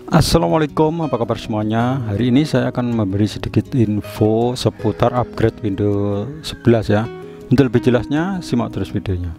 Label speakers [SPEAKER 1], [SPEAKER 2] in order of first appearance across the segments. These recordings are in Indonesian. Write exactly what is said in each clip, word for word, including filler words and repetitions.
[SPEAKER 1] Assalamualaikum, apa kabar semuanya? Hari ini saya akan memberi sedikit info seputar upgrade Windows sebelas ya. Untuk lebih jelasnya, simak terus videonya.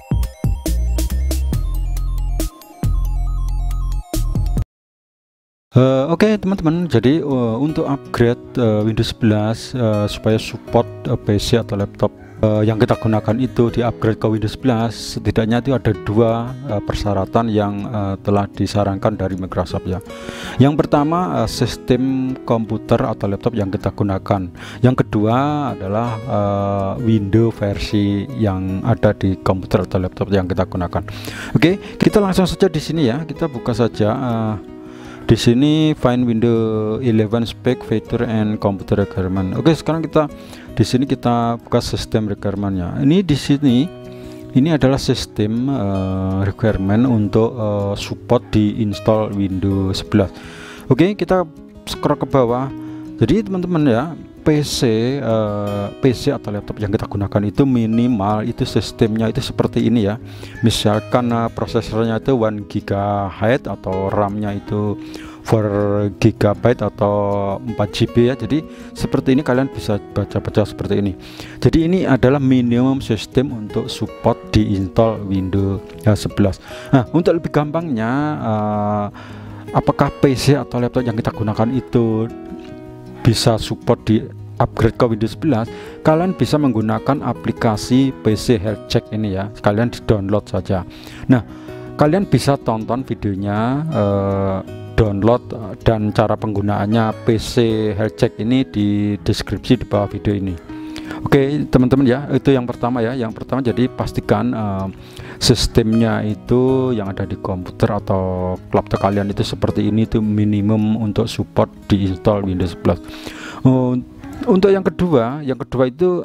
[SPEAKER 1] Uh, Oke okay, teman-teman, jadi uh, untuk upgrade uh, Windows sebelas uh, supaya support uh, P C atau laptop uh, yang kita gunakan itu di upgrade ke Windows sebelas, setidaknya itu ada dua uh, persyaratan yang uh, telah disarankan dari Microsoft ya. Yang pertama uh, sistem komputer atau laptop yang kita gunakan. Yang kedua adalah uh, Windows versi yang ada di komputer atau laptop yang kita gunakan. Oke, okay, kita langsung saja di sini ya. Kita buka saja. Uh, Di sini find Windows eleven spec feature and computer requirement. Oke, sekarang kita di sini kita buka sistem requirementnya. Ini di sini ini adalah sistem uh, requirement untuk uh, support di install Windows sebelas. Oke, kita scroll ke bawah. Jadi teman-teman ya, P C uh, P C atau laptop yang kita gunakan itu minimal itu sistemnya itu seperti ini ya. Misalkan uh, prosesornya itu satu gigabyte atau RAM-nya itu empat gigabyte atau empat gigabyte ya. Jadi seperti ini kalian bisa baca-baca seperti ini. Jadi ini adalah minimum sistem untuk support di install Windows ya, sebelas. Nah, untuk lebih gampangnya uh, apakah P C atau laptop yang kita gunakan itu bisa support di upgrade ke Windows sebelas, kalian bisa menggunakan aplikasi P C Health Check ini ya. Kalian di download saja. Nah, kalian bisa tonton videonya, eh, download dan cara penggunaannya P C Health Check ini di deskripsi di bawah video ini. Oke teman-teman ya, itu yang pertama ya. Yang pertama, jadi pastikan uh, sistemnya itu yang ada di komputer atau laptop kalian itu seperti ini, itu minimum untuk support di install Windows sebelas. Uh, untuk yang kedua, yang kedua itu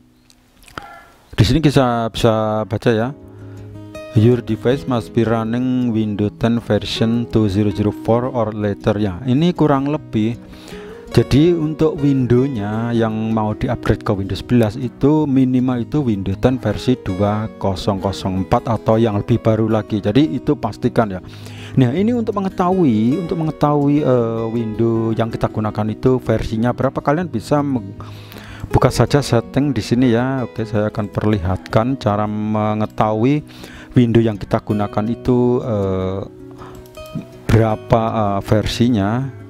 [SPEAKER 1] di sini kita bisa baca ya. Your device must be running Windows ten version two thousand four or later ya. Ini kurang lebih. Jadi untuk Windows-nya yang mau di-upgrade ke Windows sebelas itu minimal itu Windows ten versi dua ribu empat atau yang lebih baru lagi. Jadi itu pastikan ya. Nah, ini untuk mengetahui untuk mengetahui uh, Windows yang kita gunakan itu versinya berapa, kalian bisa buka saja setting di sini ya. Oke, saya akan perlihatkan cara mengetahui Windows yang kita gunakan itu uh, berapa uh, versinya.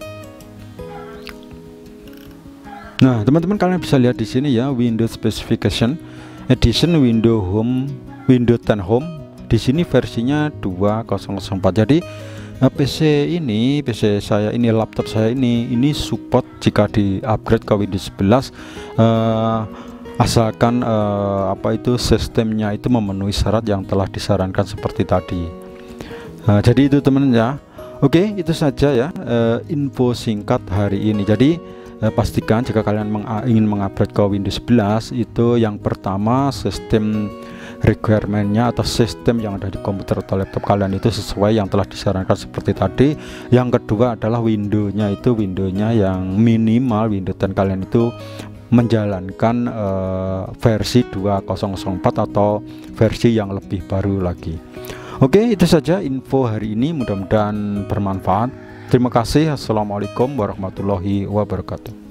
[SPEAKER 1] Nah, teman-teman kalian bisa lihat di sini ya, Windows Specification Edition Windows Home Windows ten Home. Di sini versinya dua ribu empat. Jadi uh, P C ini, P C saya ini, laptop saya ini, ini support jika di upgrade ke Windows sebelas, uh, asalkan uh, apa itu sistemnya itu memenuhi syarat yang telah disarankan seperti tadi. Uh, jadi itu teman ya. Oke, itu saja ya uh, info singkat hari ini. Jadi Eh, pastikan jika kalian meng ingin mengupgrade ke Windows sebelas itu yang pertama sistem requirementnya atau sistem yang ada di komputer atau laptop kalian itu sesuai yang telah disarankan seperti tadi. Yang kedua adalah Windows-nya itu Windows-nya yang minimal Windows ten kalian itu menjalankan uh, versi dua ribu empat atau versi yang lebih baru lagi. Oke, itu saja info hari ini, mudah-mudahan bermanfaat. Terima kasih. Assalamualaikum warahmatullahi wabarakatuh.